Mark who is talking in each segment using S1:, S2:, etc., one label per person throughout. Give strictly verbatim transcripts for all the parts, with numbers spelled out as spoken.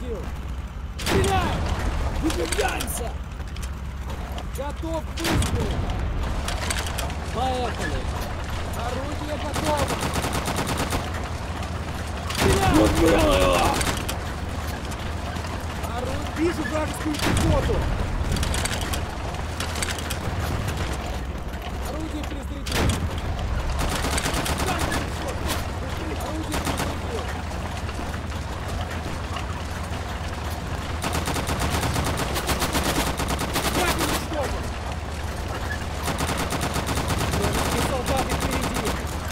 S1: предупредил. Стреляй! Выдвигаемся! Готов к выстрелу! Поехали! Орудие готово! Стреляй!
S2: Убил его!
S1: Орудие... Вижу вражескую пехоту! Орудие перезарядил! Орудие перезарядил! Как уничтожен! Вражеские солдаты впереди!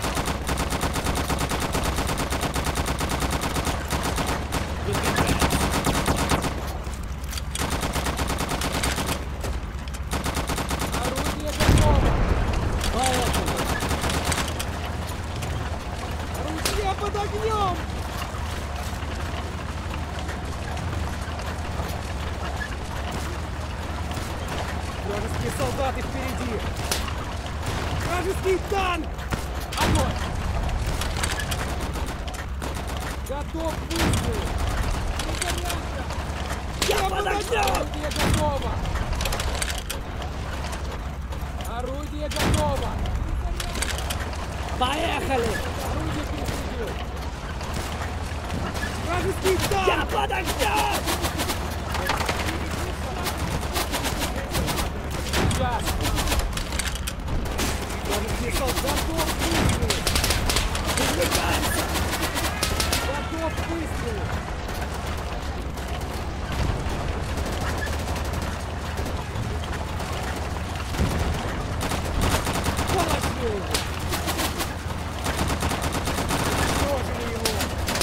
S1: Орудие готово! Поехали! Орудие под огнем! Вражеские солдаты впереди! Вражеский танк! Огонь! Готов к выстрелу! Пригоряйся!
S2: Я под огнем!
S1: Орудие готово! Орудие готово!
S2: Поехали!
S1: Орудие перезарядил! Вражеский танк!
S2: Я под огнем!
S1: Сейчас! Вражеский солдат готов к выстрелу!
S2: Выдвигаемся!
S1: Готов к выстрелу! Положили его! Уничтожили его!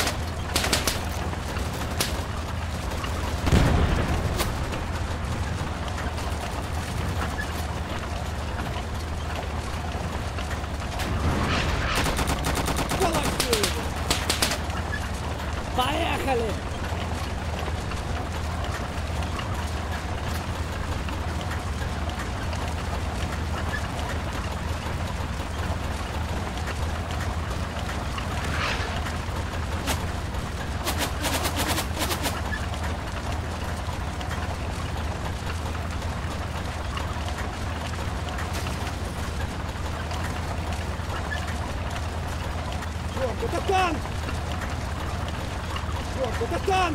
S1: Положили его!
S2: Поехали!
S1: Черт, это танк! Черт, это танк!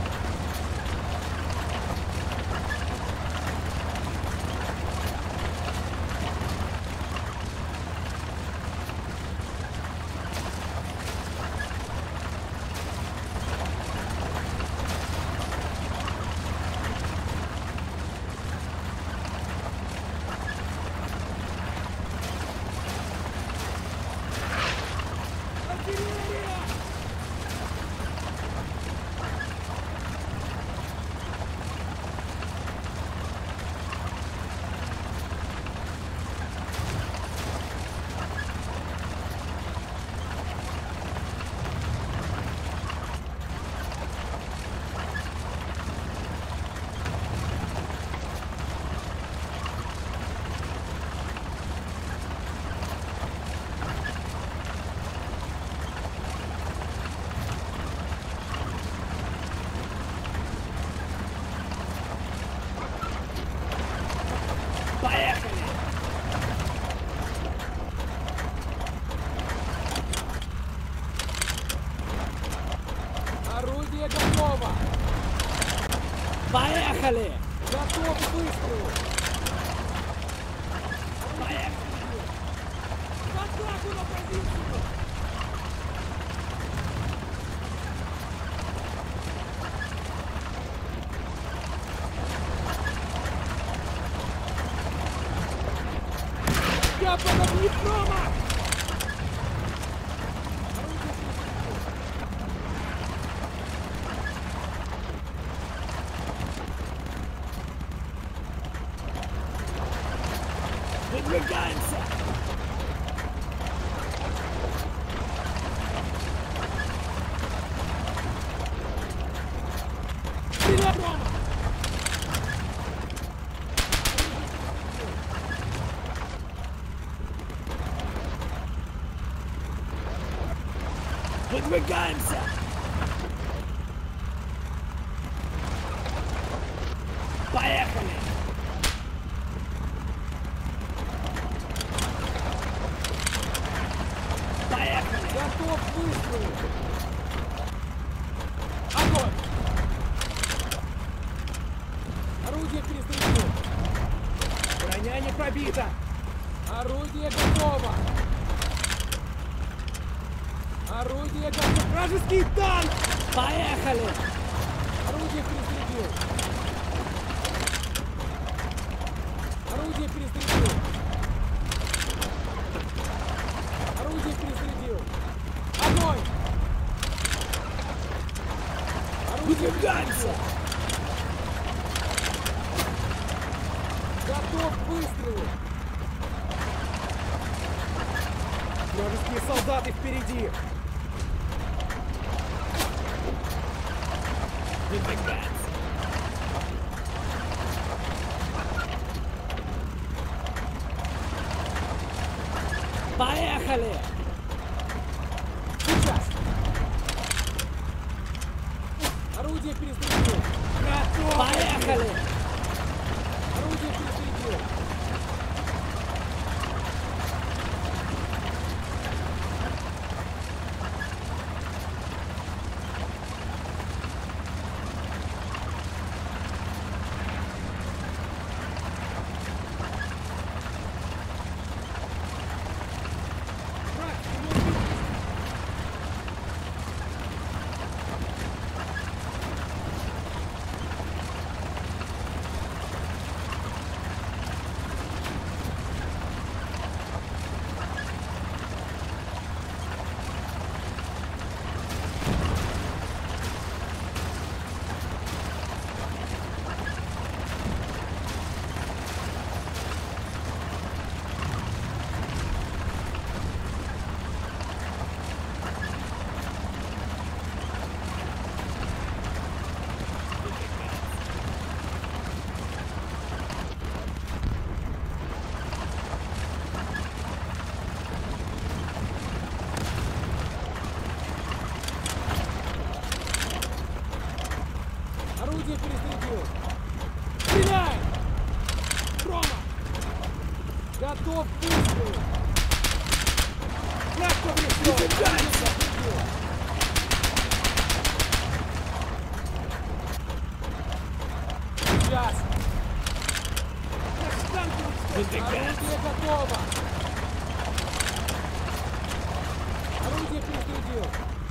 S1: Артиллерия!
S2: Поехали!
S1: Орудие готово!
S2: Поехали!
S1: Готов к выстрелу!
S2: Поехали!
S1: В атаку на позицию! Я под огнепрома!
S2: Выдвигаемся!
S1: Стреляй, Рома!
S2: Выдвигаемся!
S1: Готов к выстрелу! Огонь! Орудие перезаряжено!
S2: Броня не пробита!
S1: Орудие готово! Орудие готово! Вражеский танк!
S2: Поехали!
S1: Орудие перезарядил! Орудие перезарядил! Орудие перезарядил! Огонь! Орудие
S2: Выдвигаемся!
S1: готов к выстрелу! Вражеские солдаты впереди!
S2: Выдвигаемся! Поехали!
S1: Сейчас! Орудие перезарядил! Готов!
S2: Поехали!
S1: Орудие перезарядил! Враг, его убить! Орудие перезарядил! Стреляй! Промах! Готов к выстрелу! Враг поврежден!
S2: Выдвигаемся!
S1: Сейчас! Наш танк уничтожен!
S2: Выдвигаемся!
S1: Орудие готово! Орудие перезарядил!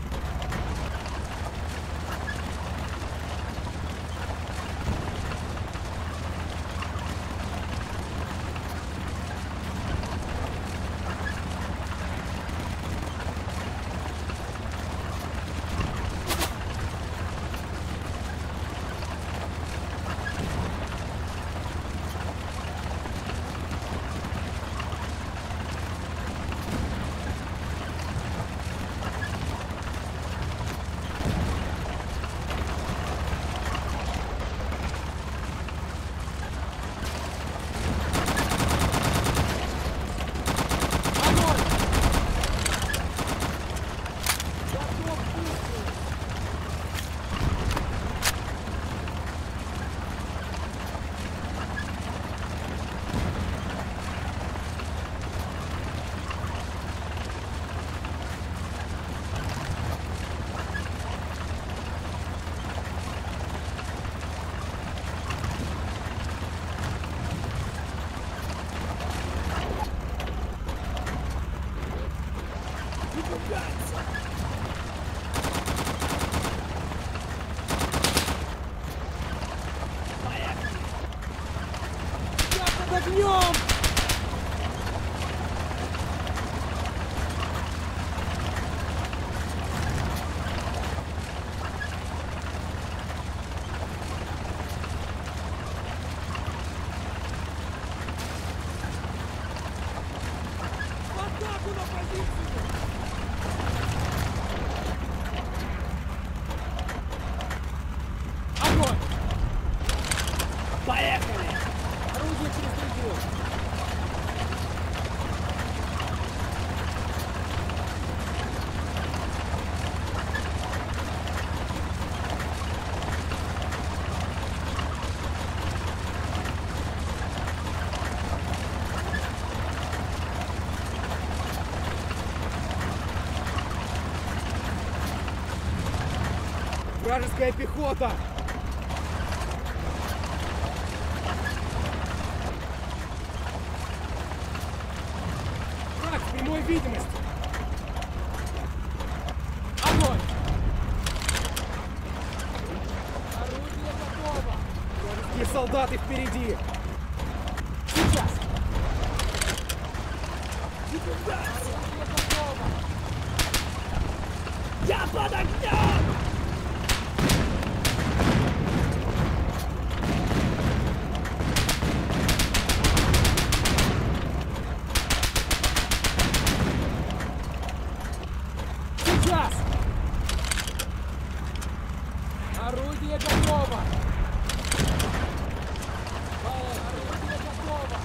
S1: Огонь! Готов к выстрелу!
S2: Выдвигаемся! Поехали!
S1: Я под огнем! В атаку на позицию! Огонь!
S2: Поехали!
S1: Орудие перезарядил!
S2: Вражеская пехота! Враг в прямой видимости! Огонь!
S1: Орудие готово!
S2: Вражеские солдаты впереди! Сейчас!
S1: Орудие готово!
S2: Я под огнем!
S1: Сейчас! Орудие готово! Орудие готово!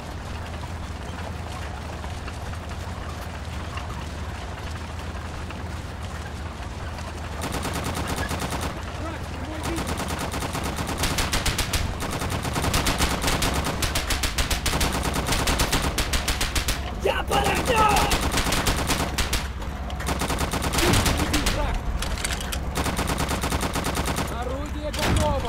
S2: Враг в прямой видимости! Я под огнем! Впереди враг!
S1: Орудие готово!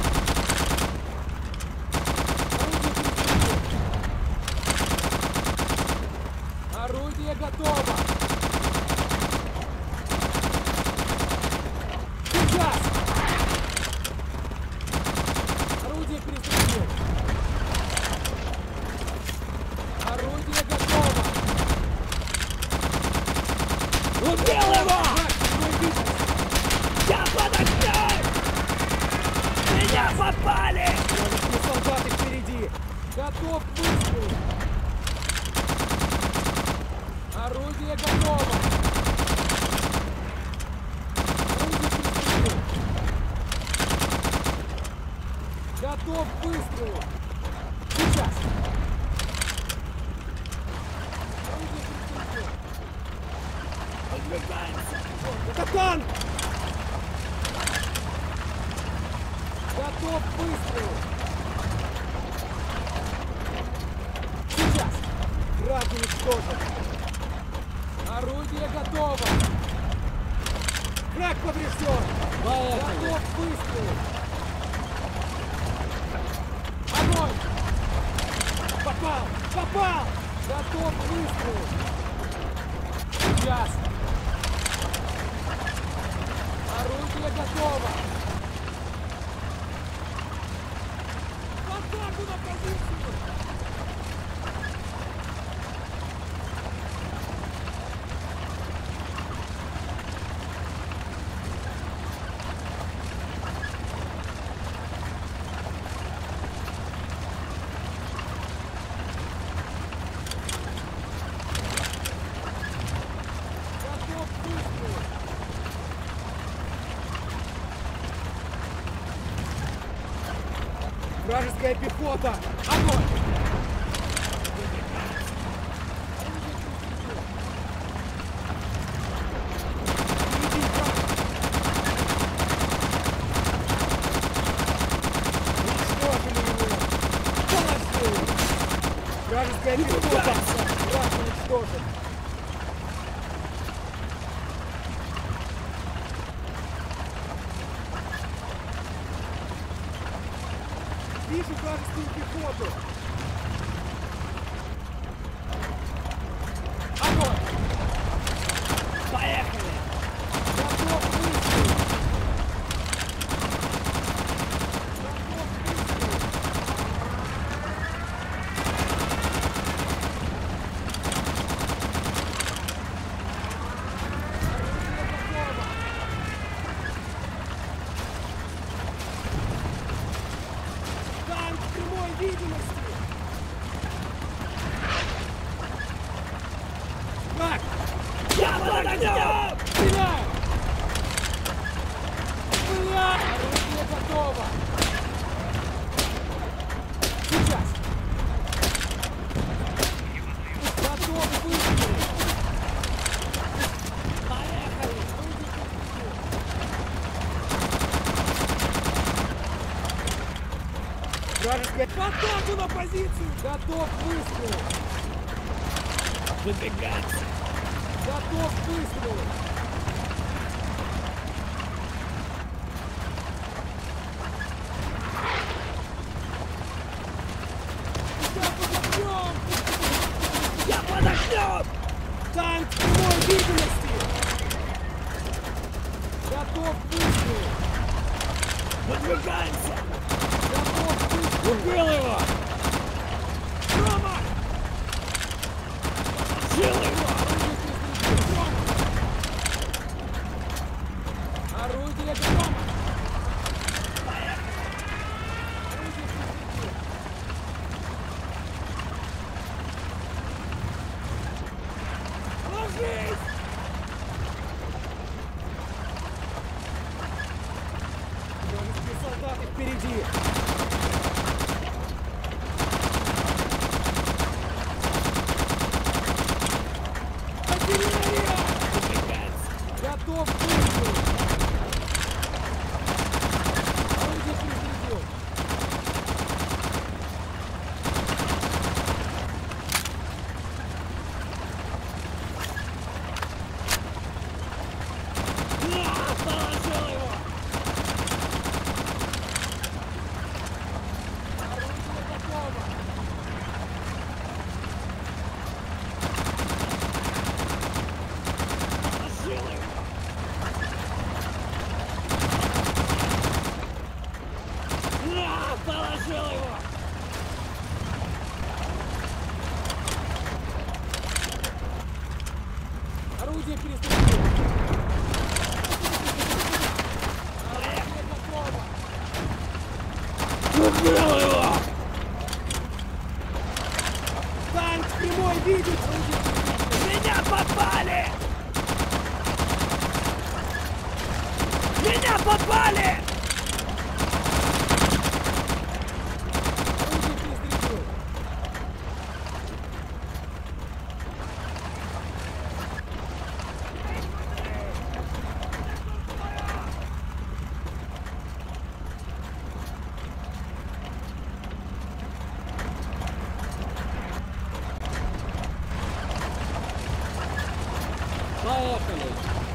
S1: Орудие готово! Сейчас! Орудие перезарядил! Орудие готово!
S2: Убил его!
S1: Враг в прямой видимости!
S2: Я под огнем! Меня попали!
S1: Вражеские солдаты впереди! Готов к выстрелу! Орудие готово! Орудие перезарядил! Готов к выстрелу! Сейчас! Орудие перезарядил!
S2: Подвигаемся!
S1: Это танк! Готов к выстрелу! Сейчас!
S2: Враг уничтожен!
S1: Орудие готово!
S2: Враг поврежден!
S1: Готов к выстрелу! Огонь!
S2: Попал! Попал!
S1: Готов к выстрелу! Сейчас! Орудие готово! В атаку на позицию! Готов к выстрелу!
S2: Вражеская пехота! Огонь! Впереди враг! Уничтожили его! Молодцы! Вражеская пехота! Враг уничтожен! Вижу вражескую пехоту!
S1: Огонь!
S2: Поехали!
S1: Готов к выстрелу! Готов к выстрелу! Орудие готово! Танк в прямой видимости!
S2: Враг!
S1: Я под огнем! Стреляй! Стреляй! Орудие готово! Сейчас! Готов к выстрелу!
S2: Поехали!
S1: Вражеская... В атаку на позицию! Готов к выстрелу!
S2: Выдвигаться!
S1: Готов к выстрелу!
S2: Танк прямой видимости! Готов к выстрелу!
S1: Выдвигаемся!
S2: Готов к выстрелу!
S1: Убил его!
S2: Рома!
S1: Сил его!
S2: Орудие грома!
S1: Ложись!
S2: Вражеские солдаты впереди! Артиллерия!
S1: Выдвигается!
S2: Готов к выстрелу! Орудие перезарядил!
S1: На, положил его!
S2: Орудие готово!
S1: Положил его! На, положил его!
S2: Орудие перезарядил! Орудие готово!
S1: Убил его!
S2: Танк прямой видит! Орудие перезарядил!
S1: Меня попали! Меня попали!
S2: Орудие перезарядил!
S1: Поехали!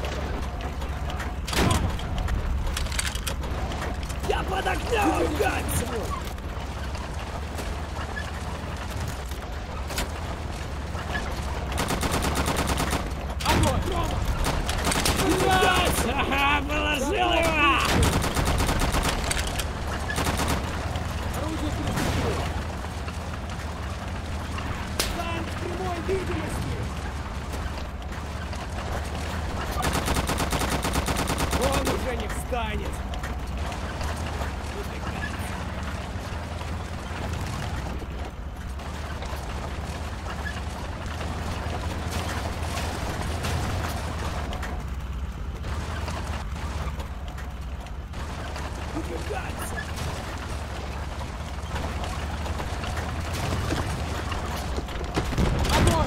S1: Я под огнем, Ганс!
S2: Огонь! Рома!
S1: Ганс! Ага, положил его!
S2: Орудие перезарядил! Танк прямой видимости! Он уже не встанет!
S1: Выдвигаться!
S2: Огонь!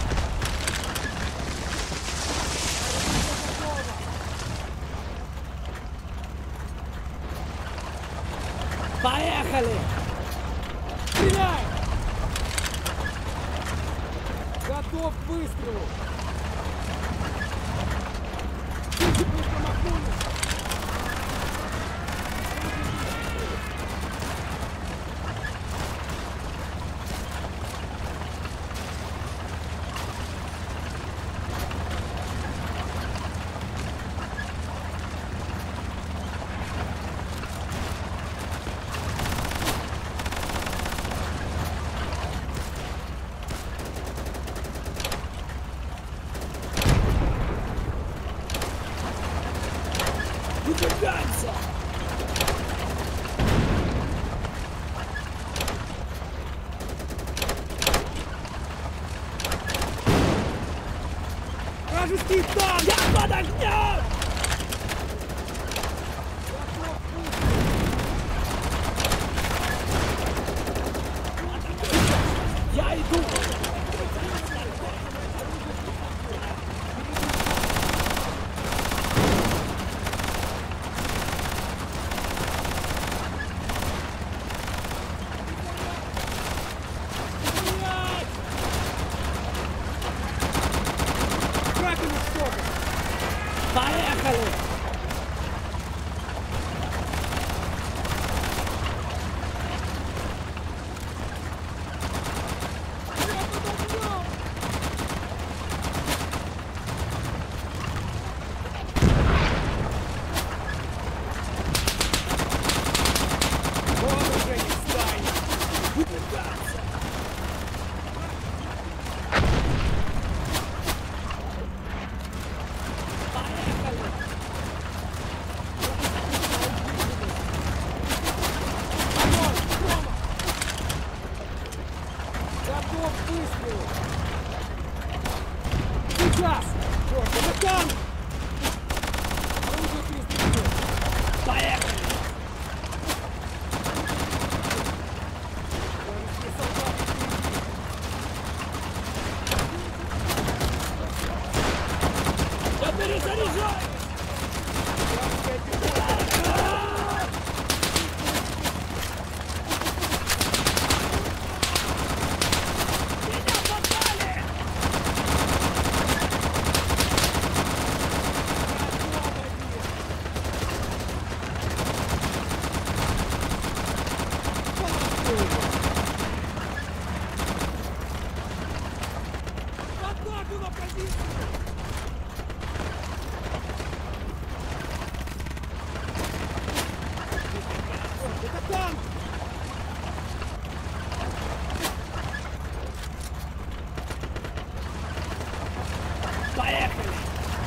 S1: Поехали!
S2: Стреляй! Готов к выстрелу! Чуть-чуть не промахнулись!
S1: Выдвигаться!
S2: Вражеский танк!
S1: Я под огнем!
S2: Готов к выстрелу!
S1: Я иду!
S2: Стрелять! Как уничтожить?
S1: Поехали!
S2: Готов к выстрелу! Сейчас! Черт, это танк! Орудие перестрелено! Поехали! Я перезаряжаю! Атаку на позицию! Это танк! Поехали!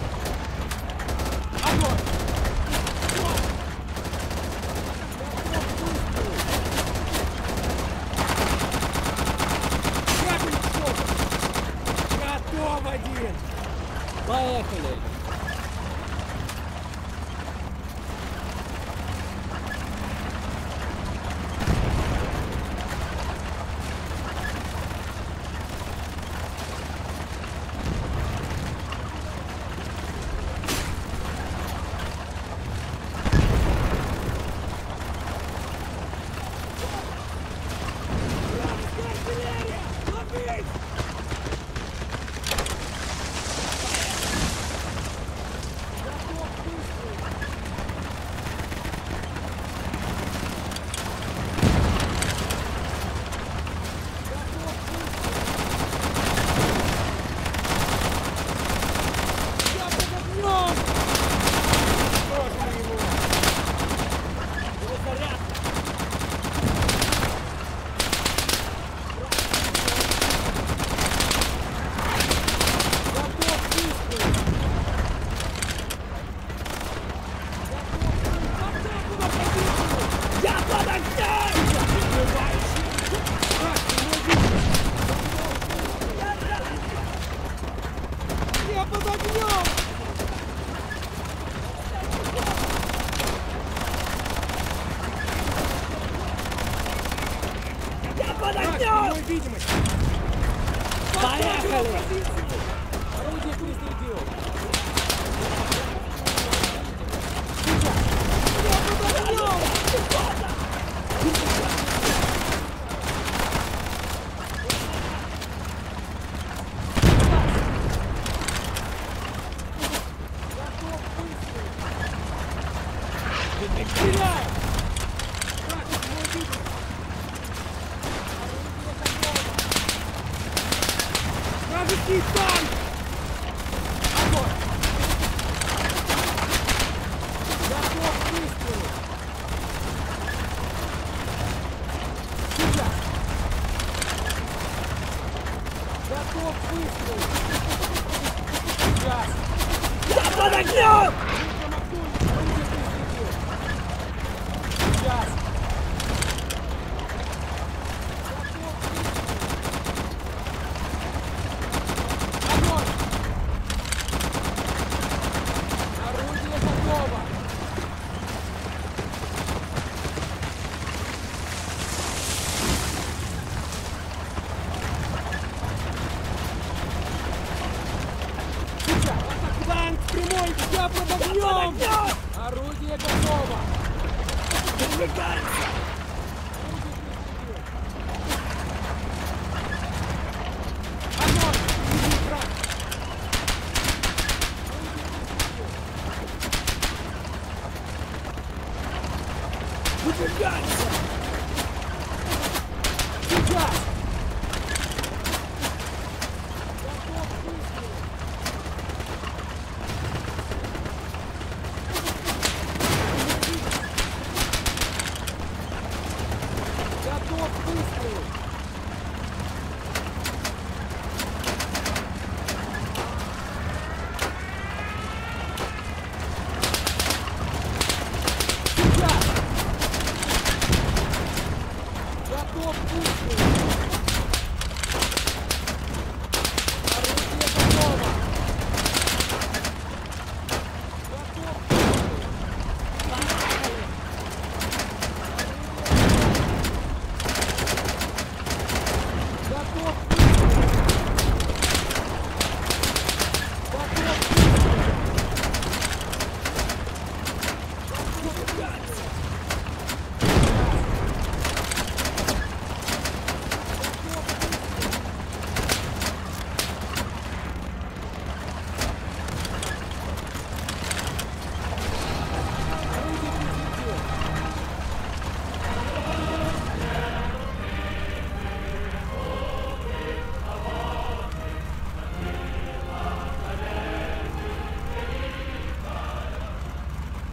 S2: Огонь! Готов один! Поехали! Артиллерия! Ловить! Я под огнем! Я под огнем! Мой видимость! Поехали! Орудие перезарядил! Я под огнем! Стреляй! Так, мой видимость! Вражеский танк! Огонь! Готов к выстрелу! Сейчас! Готов к выстрелу! Сейчас! Я под огнем! Сейчас! Огонь! Орудие готово! Сейчас! Танк прямой! Я под огнем! Орудие готово! Выдвигаемся!